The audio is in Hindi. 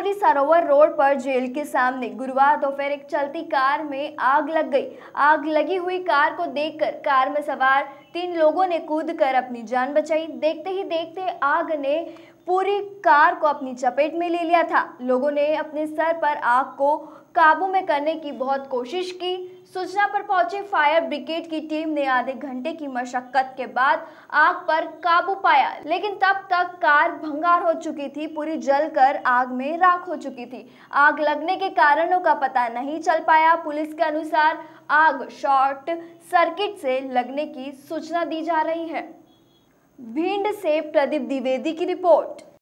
गांधी सरोवर रोड पर जेल के सामने गुरुवार दोपहर एक चलती कार में आग लग गई। आग लगी हुई कार को देखकर कार में सवार 3 लोगों ने कूदकर अपनी जान बचाई। देखते ही देखते आग ने पूरी कार को अपनी चपेट में ले लिया था। लोगों ने अपने सर पर आग को काबू में करने की बहुत कोशिश की। सूचना पर पहुंचे फायर ब्रिगेड की टीम ने आधे घंटे की मशक्कत के बाद आग पर काबू पाया, लेकिन तब तक कार भंगार हो चुकी थी, पूरी जलकर आग में राख हो चुकी थी। आग लगने के कारणों का पता नहीं चल पाया। पुलिस के अनुसार आग शॉर्ट सर्किट से लगने की सूचना दी जा रही है। भिंड से प्रदीप द्विवेदी की रिपोर्ट।